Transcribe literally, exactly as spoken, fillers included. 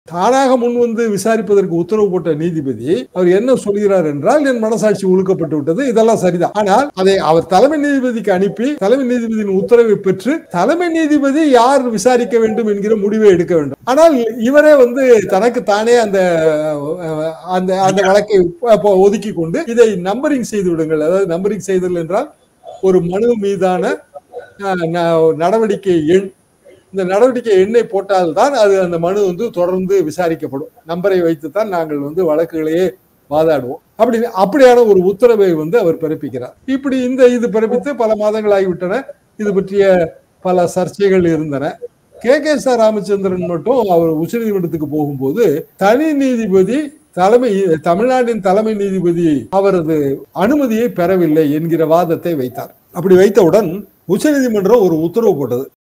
தானாக முன் வந்து விசாரிப்பதற்கு உத்தரவு போட்ட நீதிபதி அவர் என்ன சொல்கிறார் என்றால், என் மனசாட்சி உழுக்கப்பட்டு விட்டது, இதெல்லாம் சரிதான். ஆனால் அதை அவர் தலைமை நீதிபதிக்கு அனுப்பி தலைமை நீதிபதியின் உத்தரவை பெற்று தலைமை நீதிபதி யார் விசாரிக்க வேண்டும் என்கிற முடிவை எடுக்க வேண்டும். ஆனால் இவரே வந்து தனக்கு தானே அந்த அந்த அந்த வழக்கை ஒதுக்கி கொண்டு இதை நம்பரிங் செய்து விடுங்கள். அதாவது நம்பரிங் செய்தல் என்றால் ஒரு மனு மீதான நடவடிக்கை எண், இந்த நடவடிக்கை எண்ணை போட்டால்தான் அது அந்த மனு வந்து தொடர்ந்து விசாரிக்கப்படும். நம்பரை வைத்துத்தான் நாங்கள் வந்து வழக்குகளையே வாதாடுவோம். அப்படி அப்படியான ஒரு உத்தரவை வந்து அவர் பிறப்பிக்கிறார். இப்படி இந்த இது பிறப்பித்து பல மாதங்கள் ஆகிவிட்டன. இது பற்றிய பல சர்ச்சைகள் இருந்தன. கே கே ச ராமச்சந்திரன் மட்டும் அவர் உச்சநீதிமன்றத்துக்கு போகும்போது தனி நீதிபதி தலைமை தமிழ்நாட்டின் தலைமை நீதிபதி அவரது அனுமதியை பெறவில்லை என்கிற வாதத்தை வைத்தார். அப்படி வைத்தவுடன் உச்சநீதிமன்றம் ஒரு உத்தரவு போட்டது.